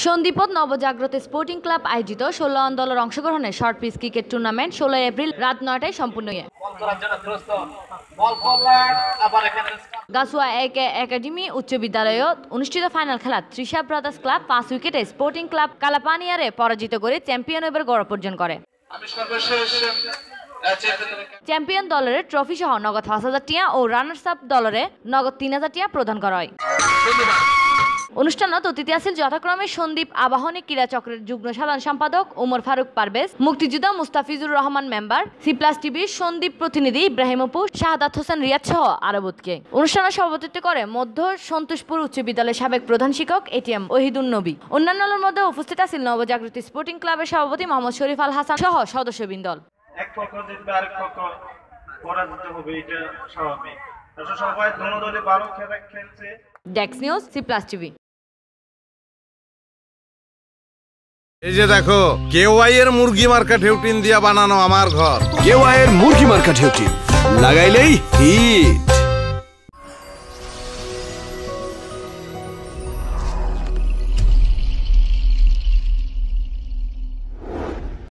সন্দ্বীপত নবজাগ্রত sporting club আয়োজিত ১৬ দলের অংশগ্রহণে short pitch cricket tournament ১৬ April রাত ৯টায় সম্পূর্ণ হয়। গাছুয়া একাডেমি উচ্চ বিদ্যালয়ত অনুষ্ঠিত ফাইনাল খেলাত ত্রিশা ব্রাদার্স ক্লাব ৫ উইকেটে স্পোর্টিং ক্লাব কালাপানিয়ারে পরাজিত করে চ্যাম্পিয়ন হবার গৌরব অর্জন করে। চ্যাম্পিয়ন দলের ট্রফি সহ নগদ ৫,০০০ টিয়া ও রানার্স আপ দলের নগদ ৩,০০০ টিয়া প্রদান করা হয়। অনুষ্ঠানত অতিথি আছিল যথাক্রমে সন্দ্বীপ আবাহনী ক্রীড়া চক্রের যুগ্ম সাধারণ সম্পাদক ওমর ফারুক পারভেজ, মুক্তিযোদ্ধা মুস্তাফিজুর রহমান মেম্বার, সি+ টিভির সন্দ্বীপ প্রতিনিধি ইব্রাহিম অপু, শাহাদাত হোসেন রিয়াদ সহ আরবতকে। অনুষ্ঠানে সভাপতিত্ব করে মধ্য সন্তোষপুর উচ্চ বিদ্যালয়ের সাবেক প্রধান শিক্ষক এটিএম ওহিদুন নবী। অন্যান্যদের মধ্যে উপস্থিত আছিল নবজাগৃতি স্পোর্টিং ক্লাবের সভাপতি মোহাম্মদ শরীফ আল হাসান সহ সদস্যবৃন্দ। এক পক্ষ জিতবে আরেক পক্ষ পরাজিত হবে, এটা স্বাভাবিক। সবাই দোনো দলে ভালো খেলছে। ডেক্স নিউজ, সি+ টিভি। এই যে দেখো, কেওয়াই এর মুরগি মার্কা ঢেউটিন দিয়া বানানো আমার ঘর। কেওয়াই এর মুরগি মার্কা ঢেউটিন লাগাইলেই হিট।